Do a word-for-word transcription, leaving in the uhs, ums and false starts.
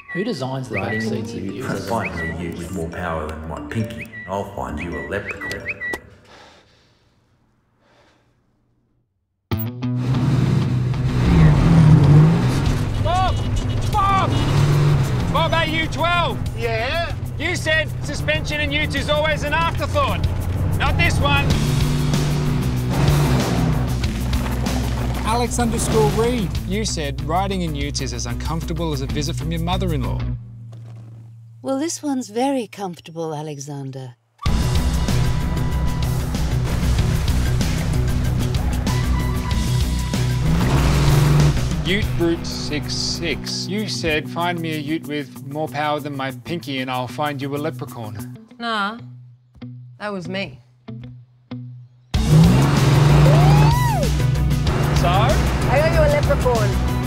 Who designs the back seats of you. utes? Find me a ute with more power than my pinky. I'll find you a leprechaun. Bob! Bob! Bob, A U twelve. Yeah? You said suspension in utes is always an afterthought. Not this one. Alex underscore Reed. You said riding in utes is as uncomfortable as a visit from your mother-in-law. Well, this one's very comfortable, Alexander. Ute Brute six six. You said find me a ute with more power than my pinky and I'll find you a leprechaun. Nah, that was me. So? I got you a leprechaun.